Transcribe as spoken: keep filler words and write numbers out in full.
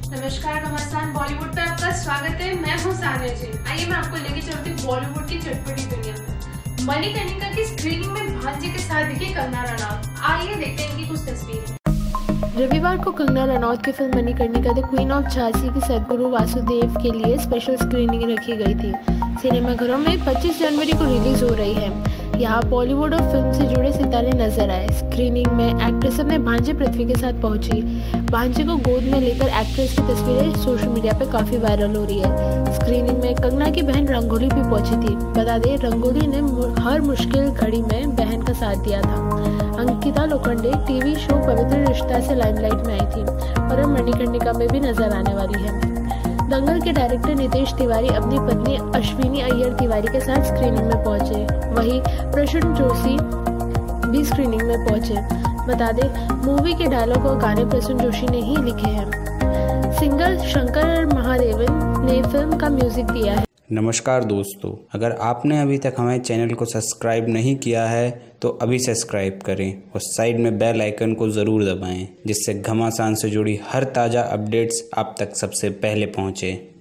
नमस्कार घमासान बॉलीवुड पे आपका स्वागत है। मैं हूँ सानिया जी। आइए मैं आपको लेके चलती हूँ बॉलीवुड की चटपटी दुनिया में। मणिकर्णिका की स्क्रीनिंग में भांजे के साथ दिखे कंगना रनौत। आइए देखते हैं इनकी कुछ तस्वीरें। रविवार को कंगना रनौत की film Manikarnika the queen of Jhansi की सदगुरु वासुदेव के लिए स्पेशल स्क्रीनिंग रखी गई थी। सिनेमाघरों में पच्चीस जनवरी को रिलीज हो रही है। यहाँ बॉलीवुड और फिल्म से जुड़े सितारे नजर आए। स्क्रीनिंग में एक्ट्रेस अपने भांजे पृथ्वी के साथ पहुंची। भांजे को गोद में लेकर एक्ट्रेस की तस्वीरें सोशल मीडिया पे काफी वायरल हो रही है। स्क्रीनिंग में कंगना की बहन रंगोली भी पहुंची थी। बता दें, रंगोली ने हर मुश्किल घड़ी में बहन का साथ दिया था। अंकिता लोखंडे टीवी शो पवित्र रिश्ता से लाइमलाइट में आई थी और अब मणिकर्णिका में भी नजर आने वाली है। दंगल के डायरेक्टर नितेश तिवारी अपनी पत्नी अश्विनी अय्यर तिवारी के साथ स्क्रीनिंग में पहुंचे। वहीं प्रसून जोशी भी स्क्रीनिंग में पहुंचे। बता दें, मूवी के डायलॉग और गाने प्रसून जोशी ने ही लिखे हैं। सिंगर शंकर महादेवन ने फिल्म का म्यूजिक दिया है। नमस्कार दोस्तों, अगर आपने अभी तक हमारे चैनल को सब्सक्राइब नहीं किया है तो अभी सब्सक्राइब करें और साइड में बेल आइकन को ज़रूर दबाएं, जिससे घमासान से जुड़ी हर ताज़ा अपडेट्स आप तक सबसे पहले पहुँचे।